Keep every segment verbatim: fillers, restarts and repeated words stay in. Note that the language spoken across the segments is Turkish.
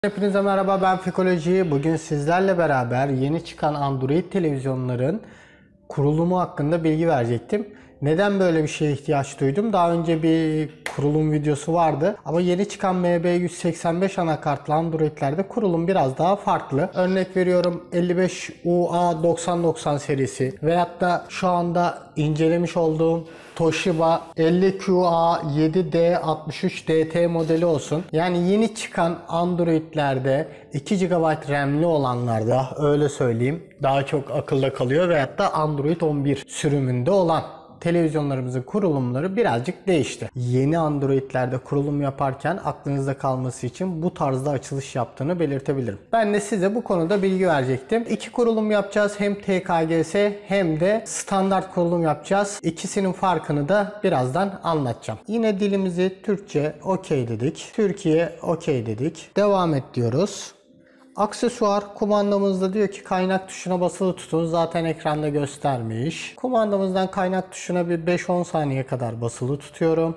Hepinize merhaba, ben Fikoloji. Bugün sizlerle beraber yeni çıkan Android televizyonların kurulumu hakkında bilgi verecektim. Neden böyle bir şeye ihtiyaç duydum? Daha önce bir kurulum videosu vardı. Ama yeni çıkan M B yüz seksen beş anakartlı Android'lerde kurulum biraz daha farklı. Örnek veriyorum elli beş U A doksan doksan serisi veyahut da şu anda incelemiş olduğum Toshiba elli Q A yedi D altmış üç D T modeli olsun. Yani yeni çıkan Android'lerde iki gigabayt RAM'li olanlarda, öyle söyleyeyim, daha çok akılda kalıyor veyahut da Android on bir sürümünde olan televizyonlarımızın kurulumları birazcık değişti. Yeni Android'lerde kurulum yaparken aklınızda kalması için bu tarzda açılış yaptığını belirtebilirim. Ben de size bu konuda bilgi verecektim. İki kurulum yapacağız. Hem T K G S hem de standart kurulum yapacağız. İkisinin farkını da birazdan anlatacağım. Yine dilimizi Türkçe okey dedik. Türkiye okey dedik. Devam et diyoruz. Aksesuar kumandamızda diyor ki kaynak tuşuna basılı tutun. Zaten ekranda göstermiş. Kumandamızdan kaynak tuşuna bir beş on saniye kadar basılı tutuyorum.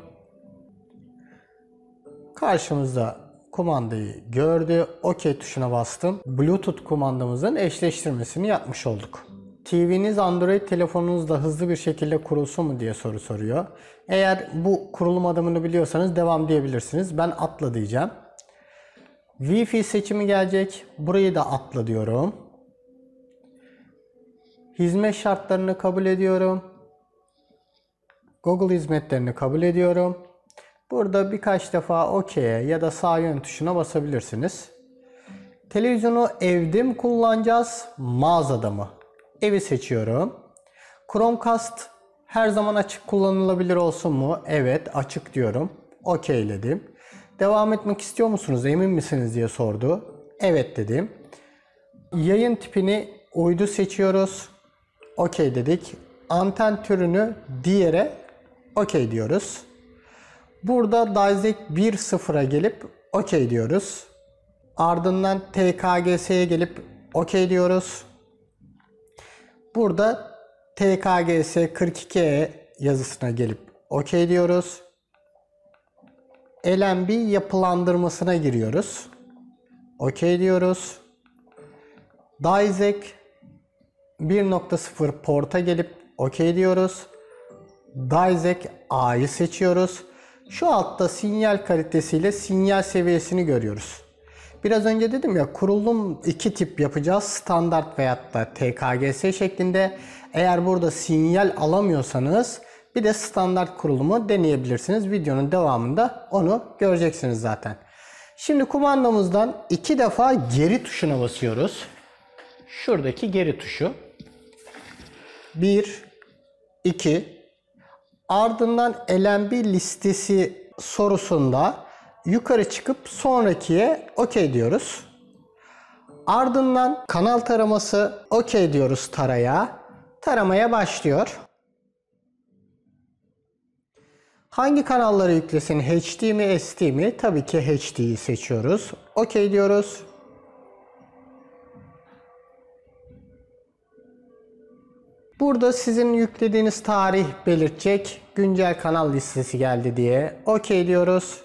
Karşımızda kumandayı gördü. OK tuşuna bastım. Bluetooth kumandamızın eşleştirmesini yapmış olduk. T V'niz Android telefonunuzda hızlı bir şekilde kurulsun mu diye soru soruyor. Eğer bu kurulum adımını biliyorsanız devam diyebilirsiniz. Ben atla diyeceğim. Wi-Fi seçimi gelecek. Burayı da atla diyorum. Hizmet şartlarını kabul ediyorum. Google hizmetlerini kabul ediyorum. Burada birkaç defa OK'ye ya da sağ yön tuşuna basabilirsiniz. Televizyonu evde mi kullanacağız, mağazada mı? Evi seçiyorum. Chromecast her zaman açık kullanılabilir olsun mu? Evet, açık diyorum. OK'ledim. Devam etmek istiyor musunuz, emin misiniz diye sordu. Evet dedim. Yayın tipini uydu seçiyoruz. OK dedik. Anten türünü diğere OK diyoruz. Burada DirectX bir nokta sıfıra gelip OK diyoruz. Ardından T K G S'ye gelip OK diyoruz. Burada T K G S kırk iki E yazısına gelip OK diyoruz. L N B yapılandırmasına giriyoruz. OK diyoruz. DirectX bir nokta sıfır porta gelip OK diyoruz. DirectX A'yı seçiyoruz. Şu altta sinyal kalitesiyle sinyal seviyesini görüyoruz. Biraz önce dedim ya, kurulum iki tip yapacağız. Standart veyahut da T K G S şeklinde. Eğer burada sinyal alamıyorsanız bir de standart kurulumu deneyebilirsiniz. Videonun devamında onu göreceksiniz zaten. Şimdi kumandamızdan iki defa geri tuşuna basıyoruz. Şuradaki geri tuşu. bir, iki. Ardından L N B listesi sorusunda yukarı çıkıp sonrakiye OK diyoruz. Ardından kanal taraması OK diyoruz taraya. Taramaya başlıyor. Hangi kanalları yüklesin? H D mi, S D mi? Tabii ki H D'yi seçiyoruz. OK diyoruz. Burada sizin yüklediğiniz tarih belirtecek. Güncel kanal listesi geldi diye. OK diyoruz.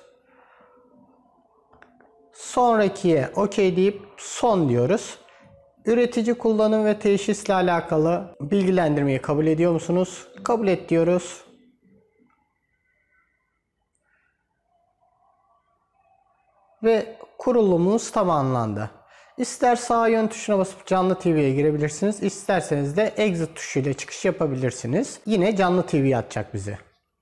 Sonrakiye OK deyip son diyoruz. Üretici kullanım ve teşhisle alakalı bilgilendirmeyi kabul ediyor musunuz? Kabul et diyoruz. Ve kurulumumuz tamamlandı. İster sağ yön tuşuna basıp canlı T V'ye girebilirsiniz. İsterseniz de exit tuşuyla çıkış yapabilirsiniz. Yine canlı T V'ye atacak bizi.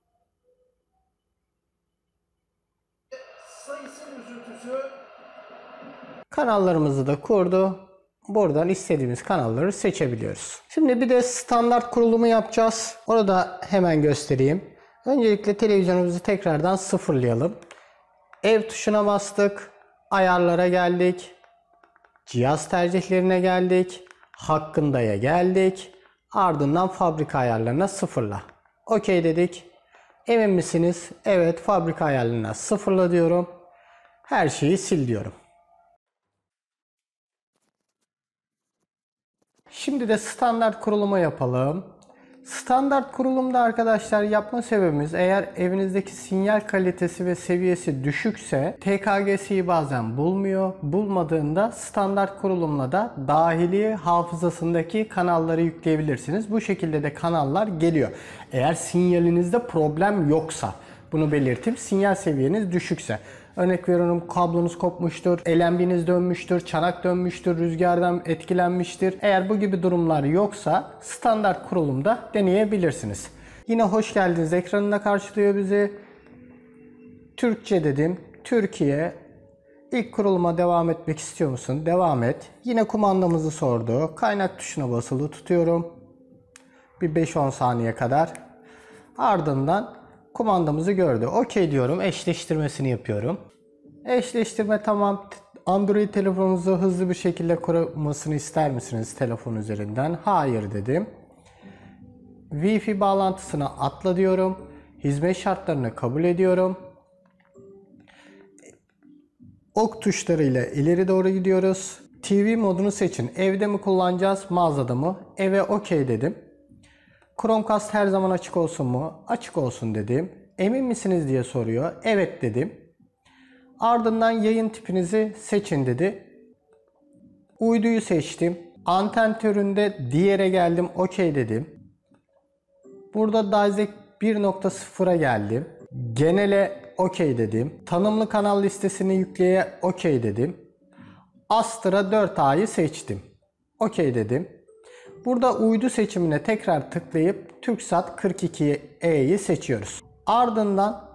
Kanallarımızı da kurdu. Buradan istediğimiz kanalları seçebiliyoruz. Şimdi bir de standart kurulumu yapacağız. Onu da hemen göstereyim. Öncelikle televizyonumuzu tekrardan sıfırlayalım. Ev tuşuna bastık. Ayarlara geldik. Cihaz tercihlerine geldik. Hakkında'ya geldik. Ardından fabrika ayarlarına sıfırla. OK dedik. Emin misiniz? Evet, fabrika ayarlarına sıfırla diyorum. Her şeyi sil diyorum. Şimdi de standart kurulumu yapalım. Standart kurulumda arkadaşlar yapma sebebimiz, eğer evinizdeki sinyal kalitesi ve seviyesi düşükse T K G S'yi bazen bulmuyor. Bulmadığında standart kurulumla da dahili hafızasındaki kanalları yükleyebilirsiniz. Bu şekilde de kanallar geliyor. Eğer sinyalinizde problem yoksa, bunu belirteyim. Sinyal seviyeniz düşükse. Örnek veriyorum, kablonuz kopmuştur, L M B'niz dönmüştür, çanak dönmüştür, rüzgardan etkilenmiştir. Eğer bu gibi durumlar yoksa standart kurulumda deneyebilirsiniz. Yine hoş geldiniz ekranında karşılıyor bizi. Türkçe dedim. Türkiye. İlk kuruluma devam etmek istiyor musun? Devam et. Yine kumandamızı sordu. Kaynak tuşuna basılı tutuyorum. Bir beş on saniye kadar. Ardından kumandamızı gördü. OK diyorum. Eşleştirmesini yapıyorum. Eşleştirme tamam. Android telefonunuzu hızlı bir şekilde kurulmasını ister misiniz telefon üzerinden? Hayır dedim. Wi-Fi bağlantısına atla diyorum. Hizmet şartlarını kabul ediyorum. Ok tuşlarıyla ileri doğru gidiyoruz. T V modunu seçin. Evde mi kullanacağız, mağazada mı? Eve OK dedim. Chromecast her zaman açık olsun mu? Açık olsun dedim. Emin misiniz diye soruyor. Evet dedim. Ardından yayın tipinizi seçin dedi. Uyduyu seçtim. Anten türünde diğere geldim. OK dedim. Burada DAISEC bir nokta sıfıra geldim. Genele OK dedim. Tanımlı kanal listesini yükleye OK dedim. Astra dört A'yı seçtim. OK dedim. Burada uydu seçimine tekrar tıklayıp TürkSat kırk iki E'yi seçiyoruz. Ardından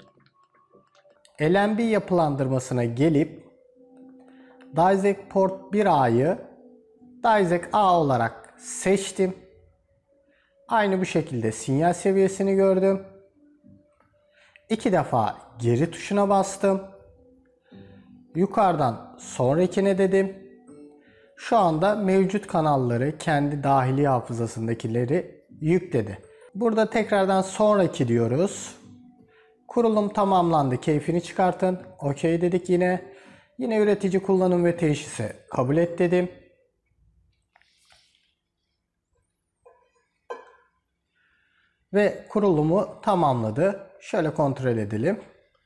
L M B yapılandırmasına gelip DAISEC port bir A'yı DAISEC A olarak seçtim. Aynı bu şekilde sinyal seviyesini gördüm. İki defa geri tuşuna bastım. Yukarıdan sonrakine dedim. Şu anda mevcut kanalları, kendi dahili hafızasındakileri yükledi. Burada tekrardan sonraki diyoruz. Kurulum tamamlandı. Keyfini çıkartın. OK dedik yine. Yine üretici kullanım ve teşhisi kabul et dedim. Ve kurulumu tamamladı. Şöyle kontrol edelim.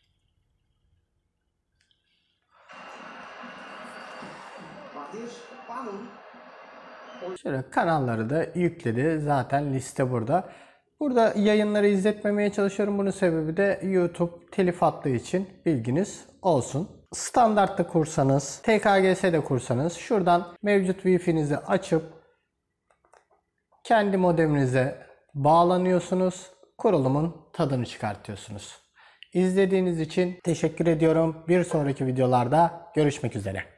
Şöyle kanalları da yükledi. Zaten liste burada. Burada yayınları izletmemeye çalışıyorum. Bunun sebebi de YouTube telif attığı için bilginiz olsun. Standartta kursanız, T K G S'de kursanız şuradan mevcut Wi-Fi'nizi açıp kendi modeminize bağlanıyorsunuz. Kurulumun tadını çıkartıyorsunuz. İzlediğiniz için teşekkür ediyorum. Bir sonraki videolarda görüşmek üzere.